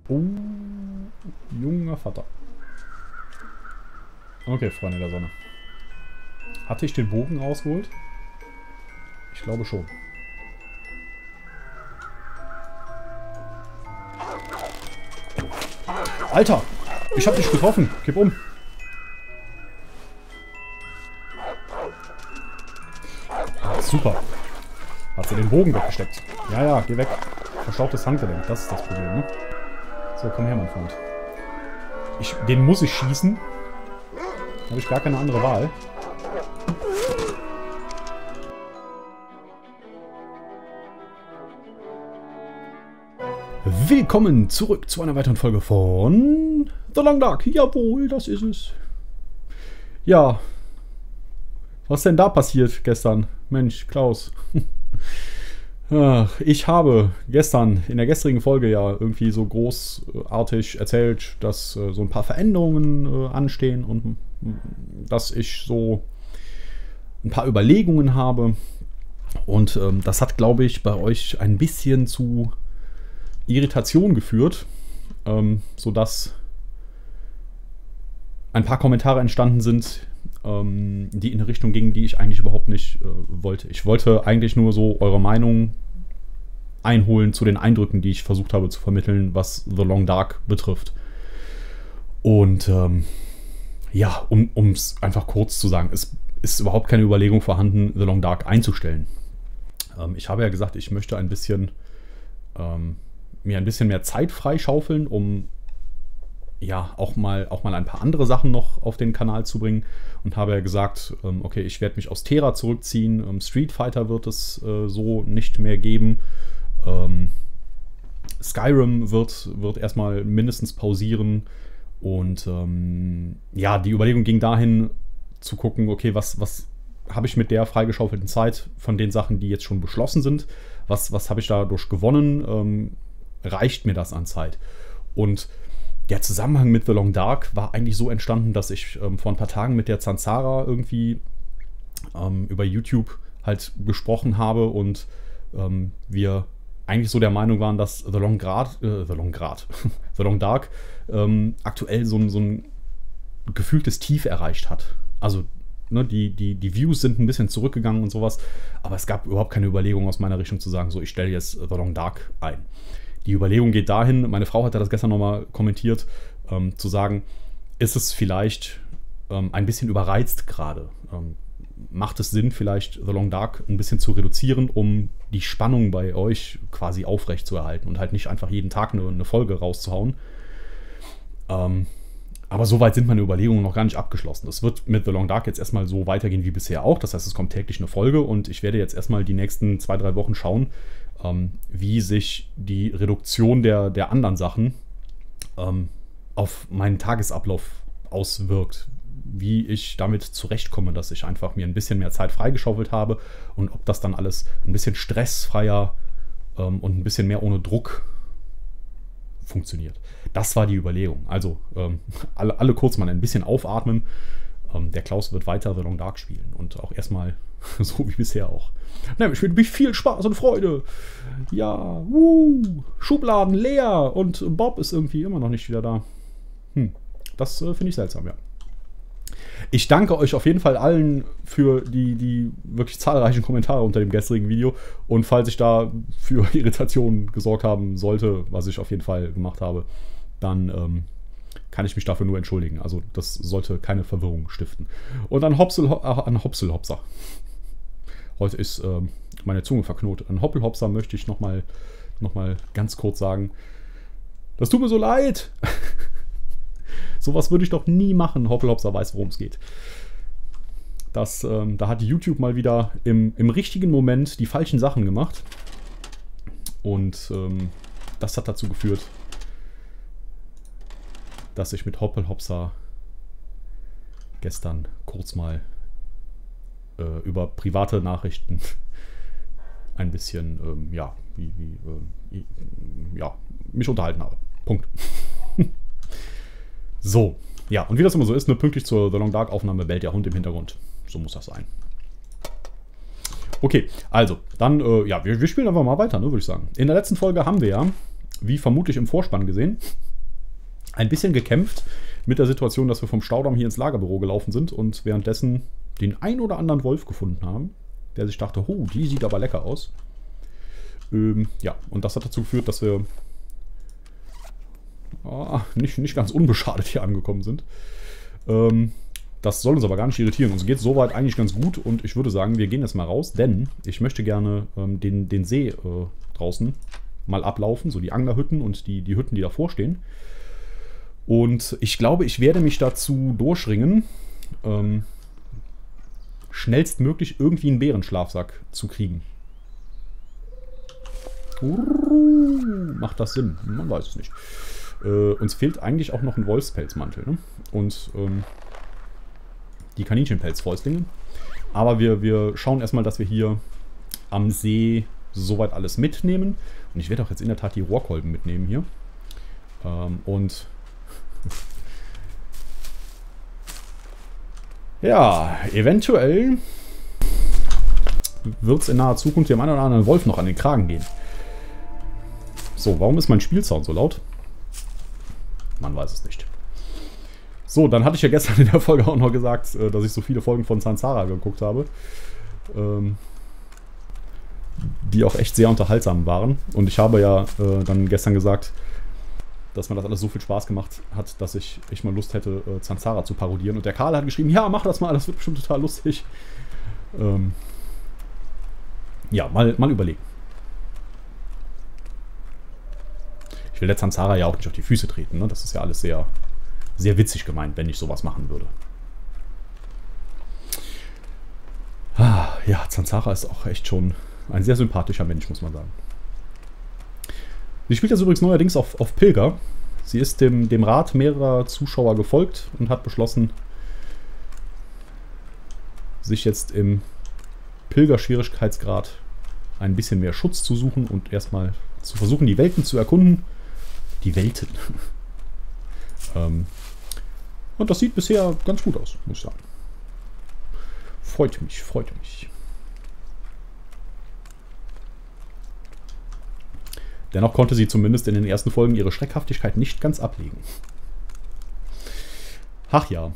Oh, junger Vater. Okay, Freunde der Sonne. Hatte ich den Bogen rausgeholt? Ich glaube schon. Alter! Ich hab dich getroffen. Gib um. Super. Hat sie den Bogen weggesteckt. Ja, ja, geh weg. Verstauchtes Handgelenk. Das ist das Problem, ne? So, komm her, mein Freund. Den muss ich schießen. Da habe ich gar keine andere Wahl. Willkommen zurück zu einer weiteren Folge von The Long Dark. Jawohl, das ist es. Ja. Was ist denn da passiert gestern? Mensch, Klaus. Ach, ich habe gestern in der gestrigen Folge ja irgendwie so großartig erzählt, dass so ein paar Veränderungen anstehen und dass ich so ein paar Überlegungen habe. Und das hat, glaube ich, bei euch ein bisschen zu Irritation geführt, sodass ein paar Kommentare entstanden sind, die in eine Richtung gingen, die ich eigentlich überhaupt nicht wollte. Ich wollte eigentlich nur so eure Meinung einholen zu den Eindrücken, die ich versucht habe zu vermitteln, was The Long Dark betrifft. Und ja, um es einfach kurz zu sagen, es ist überhaupt keine Überlegung vorhanden, The Long Dark einzustellen. Ich habe ja gesagt, ich möchte ein bisschen mir ein bisschen mehr Zeit freischaufeln, um ja auch mal ein paar andere Sachen noch auf den Kanal zu bringen, und habe ja gesagt, okay, ich werde mich aus Terra zurückziehen, Street Fighter wird es so nicht mehr geben, Skyrim wird erstmal mindestens pausieren, und ja, die Überlegung ging dahin zu gucken, okay, was habe ich mit der freigeschaufelten Zeit von den Sachen, die jetzt schon beschlossen sind, was habe ich dadurch gewonnen, reicht mir das an Zeit? Und der Zusammenhang mit The Long Dark war eigentlich so entstanden, dass ich vor ein paar Tagen mit der Zanzara irgendwie über YouTube halt gesprochen habe und wir eigentlich so der Meinung waren, dass The Long Dark aktuell so ein gefühltes Tief erreicht hat. Also ne, die Views sind ein bisschen zurückgegangen und sowas, aber es gab überhaupt keine Überlegung aus meiner Richtung zu sagen, so, ich stelle jetzt The Long Dark ein. Die Überlegung geht dahin, meine Frau hat das gestern nochmal kommentiert, zu sagen, ist es vielleicht ein bisschen überreizt gerade? Macht es Sinn, vielleicht The Long Dark ein bisschen zu reduzieren, um die Spannung bei euch quasi aufrecht zu erhalten und halt nicht einfach jeden Tag eine Folge rauszuhauen? Aber soweit sind meine Überlegungen noch gar nicht abgeschlossen. Es wird mit The Long Dark jetzt erstmal so weitergehen wie bisher auch. Das heißt, es kommt täglich eine Folge und ich werde jetzt erstmal die nächsten 2-3 Wochen schauen, wie sich die Reduktion der anderen Sachen auf meinen Tagesablauf auswirkt. Wie ich damit zurechtkomme, dass ich einfach mir ein bisschen mehr Zeit freigeschaufelt habe und ob das dann alles ein bisschen stressfreier und ein bisschen mehr ohne Druck funktioniert. Das war die Überlegung. Also alle kurz mal ein bisschen aufatmen. Der Klaus wird weiter The Long Dark spielen und auch erstmal so wie bisher auch. Nämlich mit viel Spaß und Freude. Ja, Schubladen leer und Bob ist irgendwie immer noch nicht wieder da. Das finde ich seltsam, ja. Ich danke euch auf jeden Fall allen für die wirklich zahlreichen Kommentare unter dem gestrigen Video. Und falls ich da für Irritationen gesorgt haben sollte, was ich auf jeden Fall gemacht habe, dann kann ich mich dafür nur entschuldigen. Also das sollte keine Verwirrung stiften. Und an Hopselhopser. Heute ist meine Zunge verknotet. An Hoppelhopser möchte ich noch mal ganz kurz sagen, das tut mir so leid. Sowas würde ich doch nie machen. Hoppelhopser weiß, worum es geht. Da hat YouTube mal wieder im richtigen Moment die falschen Sachen gemacht. Und das hat dazu geführt, dass ich mit Hoppelhopser gestern kurz mal über private Nachrichten ein bisschen, mich unterhalten habe. Punkt. So, ja, und wie das immer so ist, pünktlich zur The Long Dark Aufnahme bellt der Hund im Hintergrund. So muss das sein. Okay, also, dann, wir spielen einfach mal weiter, ne, würde ich sagen. In der letzten Folge haben wir ja wie vermutlich im Vorspann gesehen, ein bisschen gekämpft mit der Situation, dass wir vom Staudamm hier ins Lagerbüro gelaufen sind und währenddessen den ein oder anderen Wolf gefunden haben, der sich dachte, oh, die sieht aber lecker aus. Ja, und das hat dazu geführt, dass wir nicht ganz unbeschadet hier angekommen sind. Das soll uns aber gar nicht irritieren. Uns geht soweit eigentlich ganz gut und ich würde sagen, wir gehen jetzt mal raus, denn ich möchte gerne den See draußen mal ablaufen, so die Anglerhütten und die Hütten, die davor stehen. Und ich glaube, ich werde mich dazu durchringen, schnellstmöglich irgendwie einen Bärenschlafsack zu kriegen. Macht das Sinn? Man weiß es nicht. Uns fehlt eigentlich auch noch ein Wolfspelzmantel, ne? Und die Kaninchenpelzfäustlinge. Aber wir schauen erstmal, dass wir hier am See soweit alles mitnehmen. Und ich werde auch jetzt in der Tat die Rohrkolben mitnehmen hier. Und ja, eventuell wird es in naher Zukunft dem einen oder anderen Wolf noch an den Kragen gehen. So, warum ist mein Spielsound so laut? Man weiß es nicht. So, dann hatte ich ja gestern in der Folge auch noch gesagt, dass ich so viele Folgen von Zanzara geguckt habe. Die auch echt sehr unterhaltsam waren. Und ich habe ja dann gestern gesagt, dass mir das alles so viel Spaß gemacht hat, dass ich mal Lust hätte, Zanzara zu parodieren. Und der Karl hat geschrieben, ja, mach das mal, das wird bestimmt total lustig. Ja, mal überlegen. Ich will der Zanzara ja auch nicht auf die Füße treten, ne? Das ist ja alles sehr, sehr witzig gemeint, wenn ich sowas machen würde. Ja, Zanzara ist auch echt schon ein sehr sympathischer Mensch, muss man sagen. Sie spielt jetzt übrigens neuerdings auf Pilger. Sie ist dem Rat mehrerer Zuschauer gefolgt und hat beschlossen, sich jetzt im Pilger-Schwierigkeitsgrad ein bisschen mehr Schutz zu suchen und erstmal zu versuchen, die Welten zu erkunden. Die Welten. Und das sieht bisher ganz gut aus, muss ich sagen. Freut mich, freut mich. Dennoch konnte sie zumindest in den ersten Folgen ihre Schreckhaftigkeit nicht ganz ablegen. Ach ja.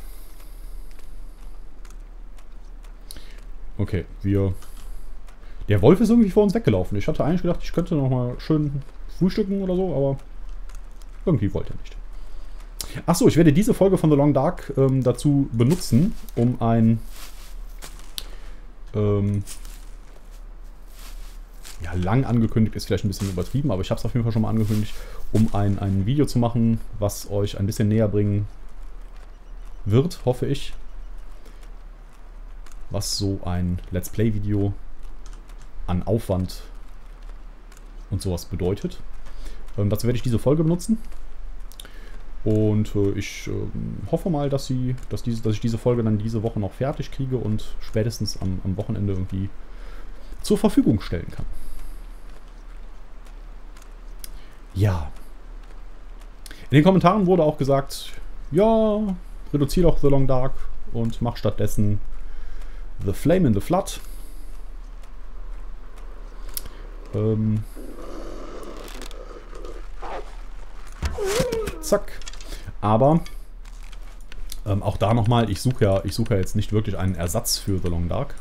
Okay, der Wolf ist irgendwie vor uns weggelaufen. Ich hatte eigentlich gedacht, ich könnte noch mal schön frühstücken oder so, aber irgendwie wollte er nicht. Achso, ich werde diese Folge von The Long Dark dazu benutzen, um ja, lang angekündigt ist vielleicht ein bisschen übertrieben, aber ich habe es auf jeden Fall schon mal angekündigt, um ein Video zu machen, was euch ein bisschen näher bringen wird, hoffe ich. Was so ein Let's Play-Video an Aufwand und sowas bedeutet. Dazu werde ich diese Folge benutzen. Und ich hoffe mal, dass ich diese Folge dann diese Woche noch fertig kriege und spätestens am Wochenende irgendwie zur Verfügung stellen kann. Ja. In den Kommentaren wurde auch gesagt, ja, reduziere doch The Long Dark und mach stattdessen The Flame in the Flood. Zack. Aber auch da nochmal, ich suche ja jetzt nicht wirklich einen Ersatz für The Long Dark.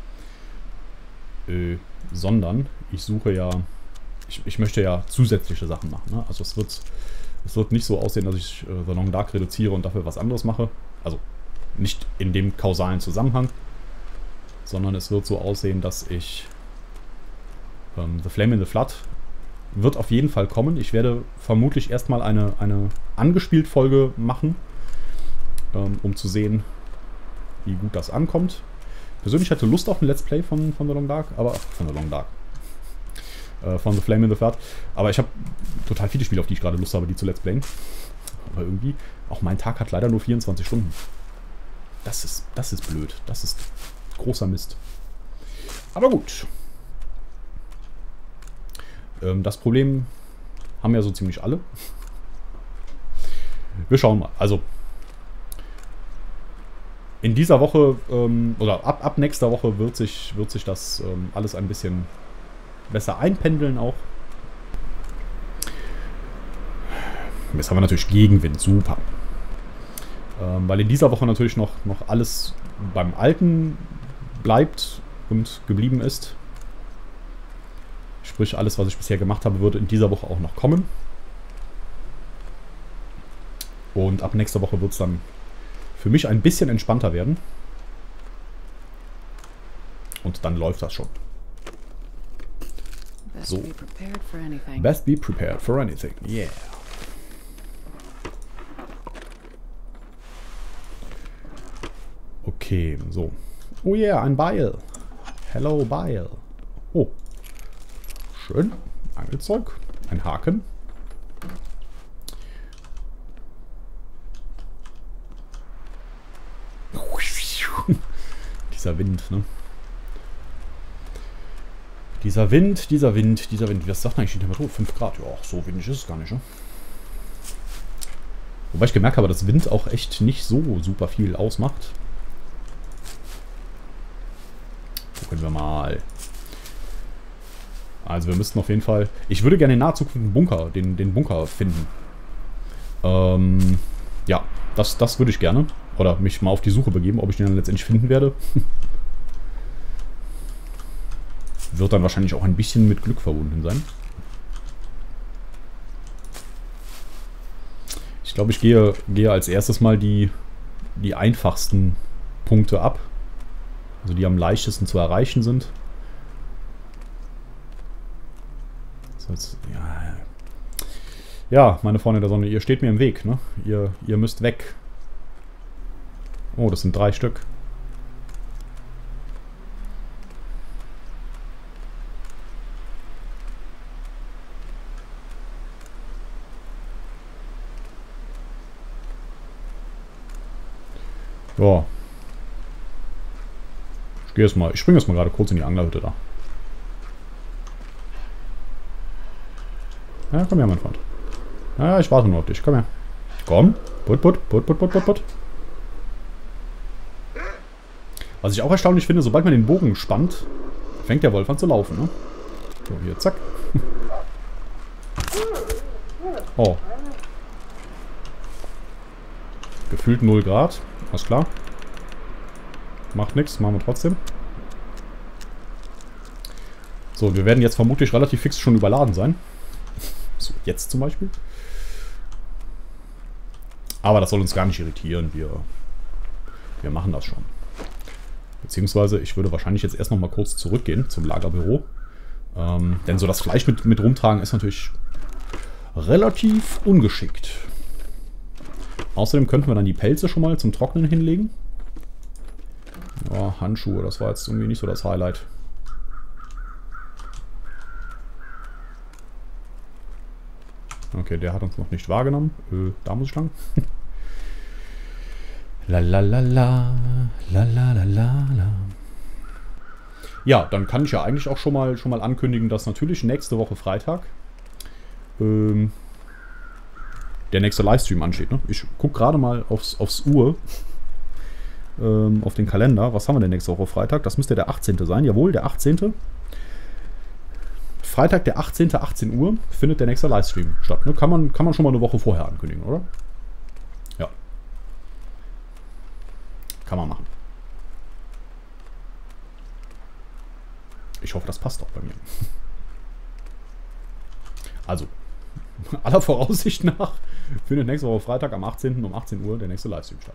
Sondern ich suche ja, ich möchte ja zusätzliche Sachen machen. Ne? Also es wird nicht so aussehen, dass ich The Long Dark reduziere und dafür was anderes mache. Also nicht in dem kausalen Zusammenhang, sondern es wird so aussehen, dass ich The Flame in the Flood wird auf jeden Fall kommen. Ich werde vermutlich erstmal eine angespielt Folge machen, um zu sehen, wie gut das ankommt. Persönlich hatte Lust auf ein Let's Play von The Long Dark, aber von The Long Dark. Von The Flame in the Flood. Aber ich habe total viele Spiele, auf die ich gerade Lust habe, die zu Let's Playen. Aber irgendwie, auch mein Tag hat leider nur 24 Stunden. Das ist blöd. Das ist großer Mist. Aber gut. Das Problem haben ja so ziemlich alle. Wir schauen mal. Also, in dieser Woche oder ab nächster Woche wird sich das alles ein bisschen besser einpendeln auch. Jetzt haben wir natürlich Gegenwind. Super. Weil in dieser Woche natürlich noch alles beim Alten bleibt und geblieben ist. Sprich, alles, was ich bisher gemacht habe, würde in dieser Woche auch noch kommen. Und ab nächster Woche wird es dann für mich ein bisschen entspannter werden. Und dann läuft das schon. So. Best be prepared for anything. Yeah. Okay, so. Oh yeah, ein Beil. Hello, Beil. Oh. Schön. Angelzeug. Ein Haken. Dieser Wind, ne? Dieser Wind. Was sagt eigentlich die Temperatur? 5 Grad. Ja, so windig ist es gar nicht, ne? Wobei ich gemerkt habe, dass Wind auch echt nicht so super viel ausmacht. Gucken wir mal. Also wir müssten auf jeden Fall... Ich würde gerne in naher Zukunft einen Bunker, den Bunker finden. Ja, das würde ich gerne. Oder mich mal auf die Suche begeben, ob ich den dann letztendlich finden werde. Wird dann wahrscheinlich auch ein bisschen mit Glück verbunden sein. Ich glaube, ich gehe als erstes mal die einfachsten Punkte ab. Also die am leichtesten zu erreichen sind. So jetzt, ja, meine Freunde der Sonne, ihr steht mir im Weg, ne? Ihr müsst weg. Oh, das sind 3 Stück. Ja. Ich springe jetzt mal gerade kurz in die Anglerhütte da. Ja, komm her, mein Freund. Ja, ich warte nur auf dich. Komm her. Komm. Put. Was ich auch erstaunlich finde, sobald man den Bogen spannt, fängt der Wolf an zu laufen, ne? So, hier, zack. Oh. Gefühlt 0 Grad. Alles klar. Macht nichts, machen wir trotzdem. So, wir werden jetzt vermutlich relativ fix schon überladen sein. So, jetzt zum Beispiel. Aber das soll uns gar nicht irritieren. Wir machen das schon. Beziehungsweise, ich würde wahrscheinlich jetzt erst noch mal kurz zurückgehen zum Lagerbüro. Denn so das Fleisch mit rumtragen ist natürlich relativ ungeschickt. Außerdem könnten wir dann die Pelze schon mal zum Trocknen hinlegen. Ja, Handschuhe, das war jetzt irgendwie nicht so das Highlight. Okay, der hat uns noch nicht wahrgenommen. Da muss ich lang. Lalalala, lalalala. Ja, dann kann ich ja eigentlich auch schon mal ankündigen, dass natürlich nächste Woche Freitag der nächste Livestream ansteht. Ne? Ich gucke gerade mal aufs Uhr, auf den Kalender. Was haben wir denn nächste Woche Freitag? Das müsste der 18. sein. Jawohl, der 18. Freitag, der 18. 18 Uhr findet der nächste Livestream statt. Ne? Kann man schon mal eine Woche vorher ankündigen, oder? Ja. Kann man machen. Ich hoffe, das passt auch bei mir. Also, aller Voraussicht nach findet nächste Woche Freitag am 18. um 18 Uhr der nächste Livestream statt.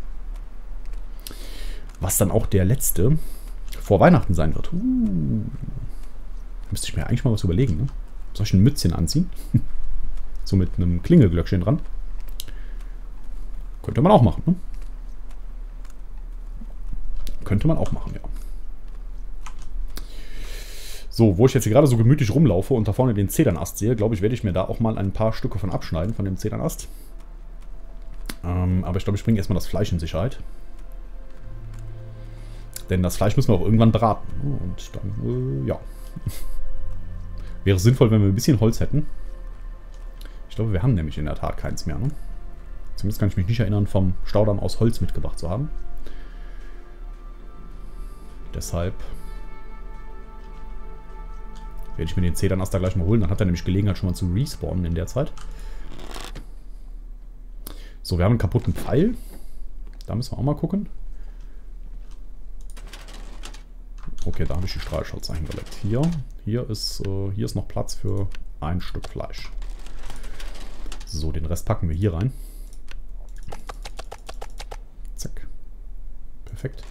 Was dann auch der letzte vor Weihnachten sein wird. Müsste ich mir eigentlich mal was überlegen, ne? Soll ich ein Mützchen anziehen? So mit einem Klingelglöckchen dran. Könnte man auch machen, ne? Könnte man auch machen, ja. So, wo ich jetzt hier gerade so gemütlich rumlaufe und da vorne den Zedernast sehe, glaube ich, werde ich mir da auch mal ein paar Stücke von abschneiden, von dem Zedernast. Aber ich glaube, ich bringe erstmal das Fleisch in Sicherheit. Denn das Fleisch müssen wir auch irgendwann braten. Und dann, ja. Wäre sinnvoll, wenn wir ein bisschen Holz hätten. Ich glaube, wir haben nämlich in der Tat keins mehr. Ne? Zumindest kann ich mich nicht erinnern, vom Staudamm aus Holz mitgebracht zu haben. Deshalb werde ich mir den Zedernast da gleich mal holen. Dann hat er nämlich Gelegenheit, schon mal zu respawnen in der Zeit. So, wir haben einen kaputten Pfeil. Da müssen wir auch mal gucken. Okay, da habe ich die Strahlschalze hingelegt. Hier ist noch Platz für ein Stück Fleisch. So, den Rest packen wir hier rein. Zack. Perfekt.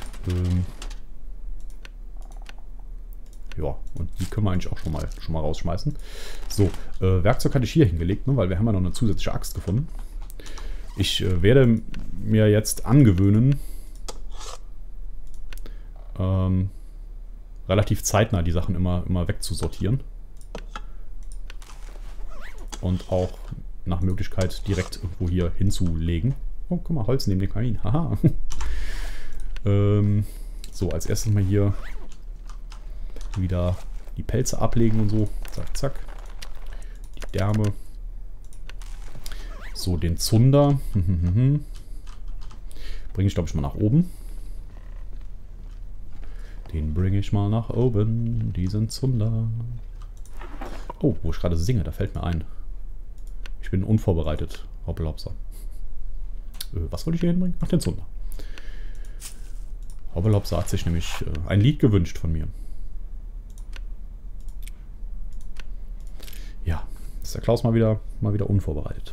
Ja, und die können wir eigentlich auch schon mal rausschmeißen. So, Werkzeug hatte ich hier hingelegt, ne, weil wir haben ja noch eine zusätzliche Axt gefunden. Ich werde mir jetzt angewöhnen, relativ zeitnah die Sachen immer wegzusortieren. Und auch nach Möglichkeit direkt irgendwo hier hinzulegen. Oh, guck mal, Holz neben dem Kamin. Haha. So, als erstes mal hier wieder die Pelze ablegen und so. Zack, zack. Die Därme. So, den Zunder. Bringe ich, glaube ich, mal nach oben. Den bringe ich mal nach oben. Diesen Zunder. Oh, wo ich gerade singe, da fällt mir ein. Ich bin unvorbereitet. Hoppelhopser. Was wollte ich hier hinbringen? Ach, den Zunder. Hoppelhopser hat sich nämlich ein Lied gewünscht von mir. Ja, ist der Klaus mal wieder unvorbereitet.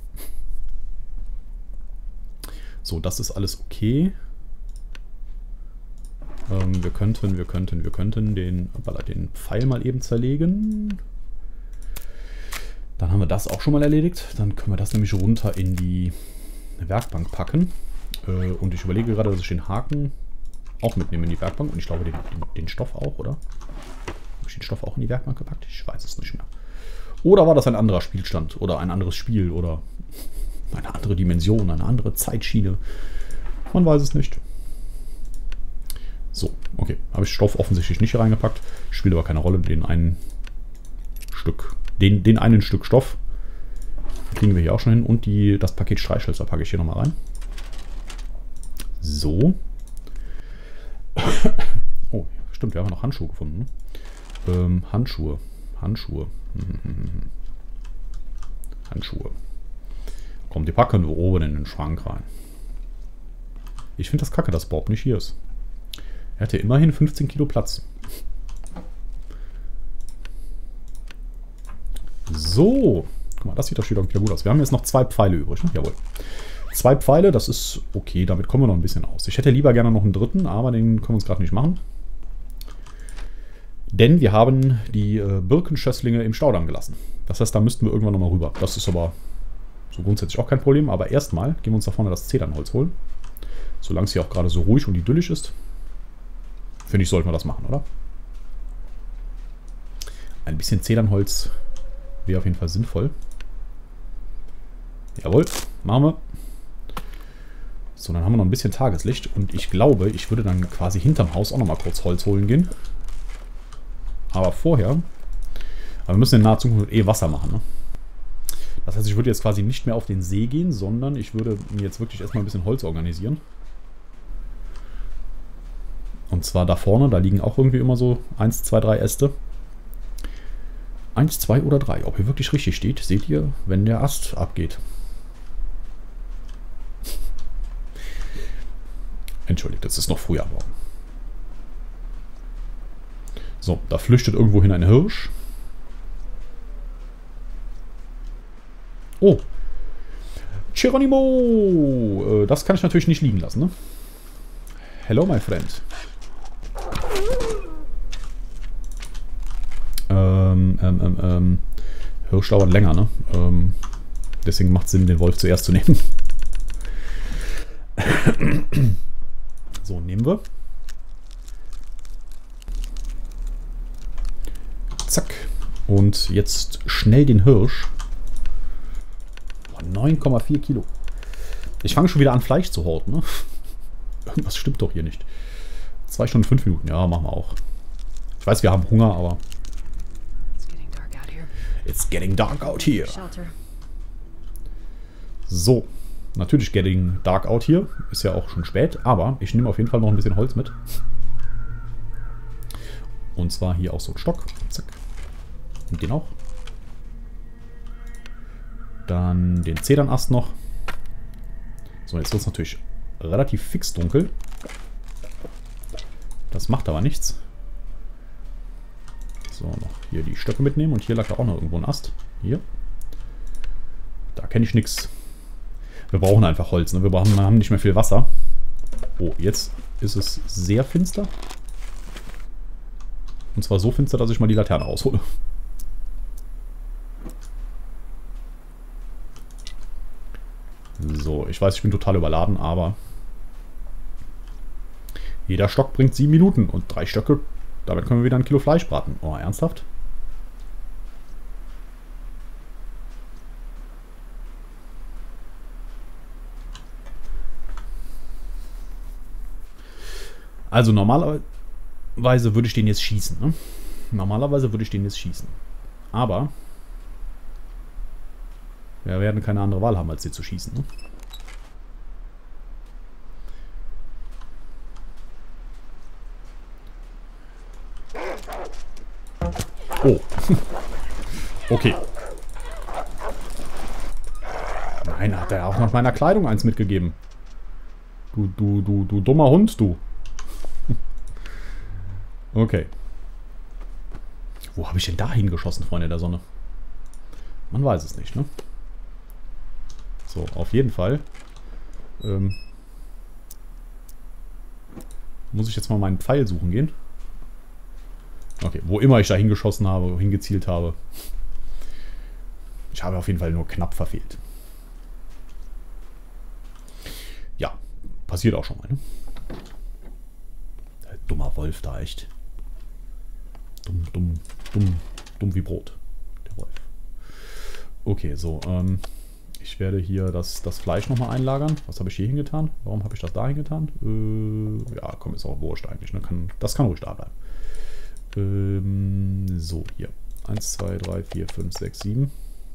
So, das ist alles okay. Wir könnten den Pfeil mal eben zerlegen. Dann haben wir das auch schon mal erledigt. Dann können wir das nämlich runter in die Werkbank packen. Und ich überlege gerade, dass ich den Haken auch mitnehme in die Werkbank. Und ich glaube, den Stoff auch, oder? Habe ich den Stoff auch in die Werkbank gepackt? Ich weiß es nicht mehr. Oder war das ein anderer Spielstand? Oder ein anderes Spiel? Oder eine andere Dimension? Eine andere Zeitschiene? Man weiß es nicht. So, okay. Habe ich Stoff offensichtlich nicht hier reingepackt. Spielt aber keine Rolle. Den einen Stück Stoff kriegen wir hier auch schon hin. Und das Paket Streichhölzer packe ich hier nochmal rein. So. Oh, stimmt, wir haben noch Handschuhe gefunden. Handschuhe. Komm, die packen wir oben in den Schrank rein. Ich finde das kacke, dass Bob nicht hier ist. Er hat ja immerhin 15 Kilo Platz. So. Guck mal, das sieht doch wieder gut aus. Wir haben jetzt noch 2 Pfeile übrig. Ne? Jawohl. 2 Pfeile, das ist okay. Damit kommen wir noch ein bisschen aus. Ich hätte lieber gerne noch einen dritten, aber den können wir uns gerade nicht machen. Denn wir haben die Birkenschösslinge im Staudamm gelassen. Das heißt, da müssten wir irgendwann nochmal rüber. Das ist aber so grundsätzlich auch kein Problem. Aber erstmal gehen wir uns da vorne das Zedernholz holen. Solange es hier auch gerade so ruhig und idyllisch ist. Finde ich, sollten wir das machen, oder? Ein bisschen Zedernholz wäre auf jeden Fall sinnvoll. Jawohl, machen wir. So, dann haben wir noch ein bisschen Tageslicht. Und ich glaube, ich würde dann quasi hinterm Haus auch nochmal kurz Holz holen gehen. Aber vorher... Aber wir müssen in naher Zukunft Wasser machen, ne? Das heißt, ich würde jetzt quasi nicht mehr auf den See gehen, sondern ich würde mir jetzt wirklich erstmal ein bisschen Holz organisieren. Und zwar da vorne, da liegen auch irgendwie immer so 1, 2, 3 Äste. 1, 2 oder 3. Ob hier wirklich richtig steht, seht ihr, wenn der Ast abgeht. Entschuldigt, es ist noch früh am Morgen. So, da flüchtet irgendwo hin ein Hirsch. Oh. Geronimo! Das kann ich natürlich nicht liegen lassen, ne? Hello, my friend. Hirsch dauert länger, ne? Deswegen macht es Sinn, den Wolf zuerst zu nehmen. So, nehmen wir. Zack. Und jetzt schnell den Hirsch. 9,4 Kilo. Ich fange schon wieder an, Fleisch zu horten, ne? Irgendwas stimmt doch hier nicht. 2 Stunden 5 Minuten. Ja, machen wir auch. Ich weiß, wir haben Hunger, aber... It's getting dark out here. So. Natürlich getting dark out here. Ist ja auch schon spät, aber ich nehme auf jeden Fall noch ein bisschen Holz mit. Und zwar hier auch so ein Stock. Zack. Und den auch. Dann den Zedernast noch. So, jetzt wird es natürlich relativ fix dunkel. Das macht aber nichts. So, noch hier die Stöcke mitnehmen. Und hier lag auch noch irgendwo ein Ast. Hier. Da kenne ich nichts. Wir brauchen einfach Holz. Ne? Wir haben nicht mehr viel Wasser. Oh, jetzt ist es sehr finster. Und zwar so finster, dass ich mal die Laterne raushole. So, ich weiß, ich bin total überladen, aber jeder Stock bringt 7 Minuten und 3 Stöcke, damit können wir wieder 1 Kilo Fleisch braten. Oh, ernsthaft? Also normalerweise würde ich den jetzt schießen. Ne? Normalerweise würde ich den jetzt schießen. Aber wir werden keine andere Wahl haben, als den zu schießen. Ne? Oh. Okay. Nein, hat er auch noch meiner Kleidung eins mitgegeben. Du dummer Hund, du. Okay. Wo habe ich denn da hingeschossen, Freunde der Sonne? Man weiß es nicht, ne? So, auf jeden Fall. Muss ich jetzt mal meinen Pfeil suchen gehen. Okay, wo immer ich da hingeschossen habe, hingezielt habe. Ich habe auf jeden Fall nur knapp verfehlt. Ja, passiert auch schon mal, ne? Dummer Wolf da, echt. Dumm wie Brot. Der Wolf. Okay, so, ich werde hier das Fleisch nochmal einlagern. Was habe ich hier hingetan? Warum habe ich das da hingetan? Ja, komm, ist auch wurscht eigentlich. Ne? Das kann ruhig da bleiben. So, hier. 1, 2, 3, 4, 5, 6, 7,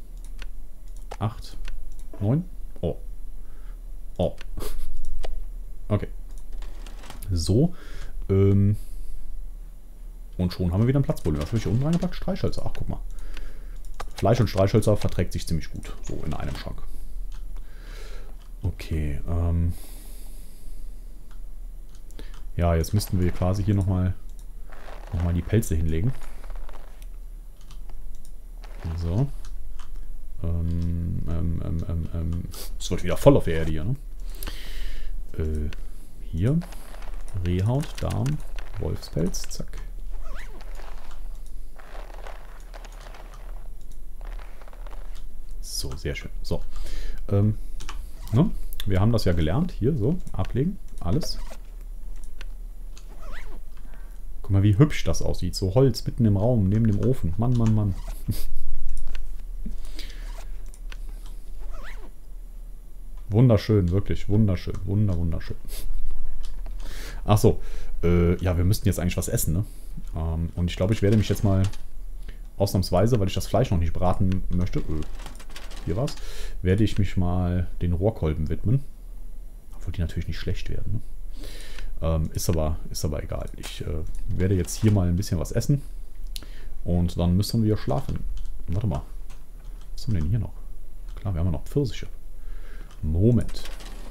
8, 9. Oh. Oh. Okay. So. Und schon haben wir wieder ein Platzproblem. Was habe ich hier unten reingepackt? Streichhölzer. Ach, guck mal. Fleisch und Streichhölzer verträgt sich ziemlich gut. So in einem Schrank. Okay. Ja, jetzt müssten wir quasi hier nochmal die Pelze hinlegen. So. Es wird wieder voll auf der Erde hier, ne? Hier. Rehhaut, Darm, Wolfspelz, zack. So, sehr schön. So. Ne? Wir haben das ja gelernt. Hier, so, ablegen. Alles. Guck mal, wie hübsch das aussieht. So Holz mitten im Raum, neben dem Ofen. Mann, Mann, Mann. Wunderschön, wirklich. Wunderschön. Wunderschön. Ach so. Ja, wir müssten jetzt eigentlich was essen, ne? Und ich glaube, ich werde mich jetzt mal ausnahmsweise, weil ich das Fleisch noch nicht braten möchte, hier war's, werde ich mich mal den Rohrkolben widmen. Obwohl die natürlich nicht schlecht werden, ne? Ist aber egal. Ich werde jetzt hier mal ein bisschen was essen. Und dann müssen wir schlafen. Warte mal. Was haben wir denn hier noch? Klar, wir haben ja noch Pfirsiche. Moment.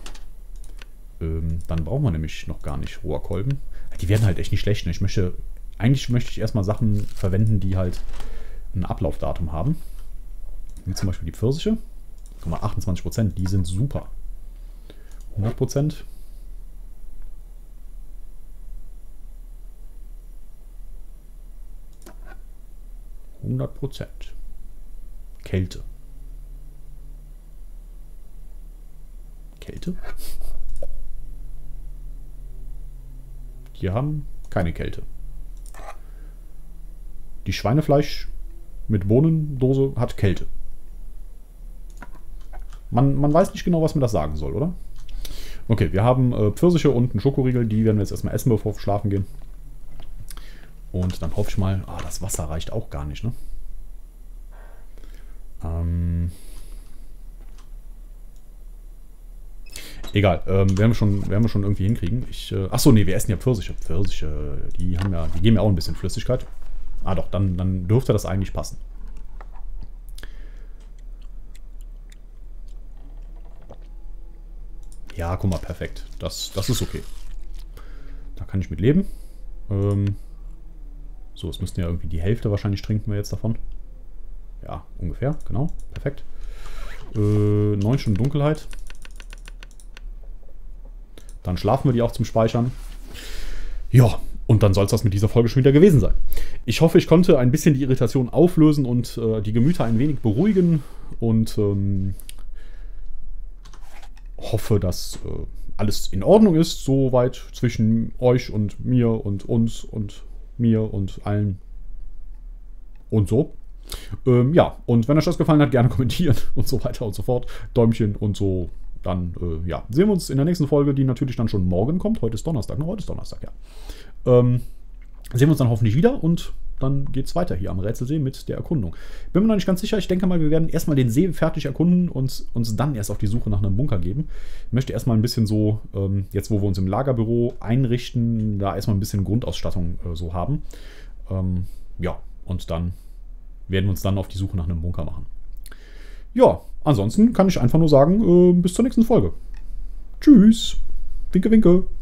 Dann brauchen wir nämlich noch gar nicht Rohrkolben. Die werden halt echt nicht schlecht. Ne? Eigentlich möchte ich erstmal Sachen verwenden, die halt ein Ablaufdatum haben. Wie zum Beispiel die Pfirsiche. Guck mal, 28%, die sind super. 100%. Kälte. Kälte? Die haben keine Kälte. Die Schweinefleisch mit Bohnendose hat Kälte. Man weiß nicht genau, was mir das sagen soll, oder? Okay, wir haben Pfirsiche und einen Schokoriegel. Die werden wir jetzt erstmal essen, bevor wir schlafen gehen. Und dann hoffe ich mal... Ah, das Wasser reicht auch gar nicht, ne? Egal, werden wir schon irgendwie hinkriegen. Achso, nee, wir essen ja Pfirsiche. Pfirsiche, die geben ja auch ein bisschen Flüssigkeit. Ah doch, dann dürfte das eigentlich passen. Ja, guck mal, perfekt. Das ist okay. Da kann ich mit leben. So, es müssten ja irgendwie die Hälfte wahrscheinlich trinken wir jetzt davon. Ja, ungefähr, genau. Perfekt. 9 Stunden Dunkelheit. Dann schlafen wir die auch zum Speichern. Ja, und dann soll es das mit dieser Folge schon wieder gewesen sein. Ich hoffe, ich konnte ein bisschen die Irritation auflösen und die Gemüter ein wenig beruhigen. Und hoffe, dass alles in Ordnung ist, soweit zwischen euch und mir und uns und mir und allen und so. Ja, und wenn euch das gefallen hat, gerne kommentieren und so weiter und so fort. Däumchen und so. Dann, ja, sehen wir uns in der nächsten Folge, die natürlich dann schon morgen kommt. Heute ist Donnerstag, ne? Heute ist Donnerstag, ja. Sehen wir uns dann hoffentlich wieder und dann geht es weiter hier am Rätselsee mit der Erkundung. Bin mir noch nicht ganz sicher. Ich denke mal, wir werden erstmal den See fertig erkunden und uns dann erst auf die Suche nach einem Bunker geben. Ich möchte erstmal ein bisschen so, jetzt wo wir uns im Lagerbüro einrichten, da erstmal ein bisschen Grundausstattung so haben. Ja, und dann werden wir uns dann auf die Suche nach einem Bunker machen. Ja, ansonsten kann ich einfach nur sagen, bis zur nächsten Folge. Tschüss. Winke, winke.